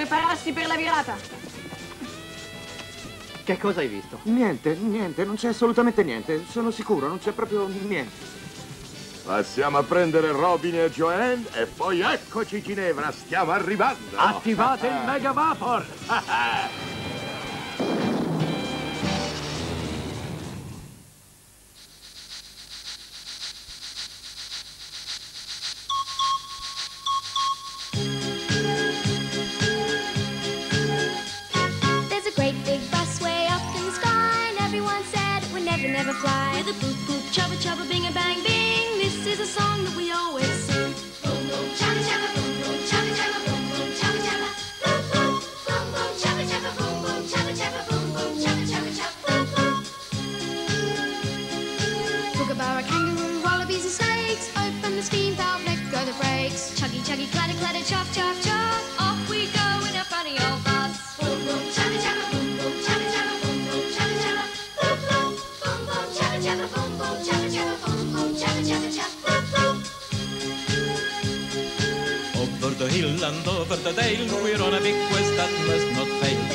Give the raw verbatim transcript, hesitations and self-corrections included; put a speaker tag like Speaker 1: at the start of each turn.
Speaker 1: prepararsi per la virata.
Speaker 2: Che cosa hai visto?
Speaker 3: Niente, niente, non c'è assolutamente niente. Sono sicuro, non c'è proprio niente.
Speaker 4: Passiamo a prendere Robin e Joanne e poi eccoci Ginevra, stiamo arrivando.
Speaker 2: Attivate il Mega Vapor!
Speaker 5: There's a great big bus way up in the sky, and everyone said it would never, never fly. With a boop boop, chubba chubba, bing a bang bing, this is a song that we always sing. Boom boom, chubba chubba, boom boom, chubba chubba, boom boom, chubba chubba, boom boom, boom boom, chubba chubba, boom boom, chubba chubba, boom boom, chubba chubba, chubba, boom boom. Kookaburra, kangaroo, wallabies and snakes, open the steam valve, let go the brakes. Chuggy chuggy, clatter clatter, chop chop chop, off we go in a funny old bus. Boom boom, chubba chubba, boom boom, chubba chubba, boom boom, chubba chubba, boom boom, boom boom, chubba chubba, boom boom, chubba chubba, boom boom, chubba chubba, chubba, boom boom.
Speaker 6: Over the hill and over the dale, we're on a big quest that must not fail.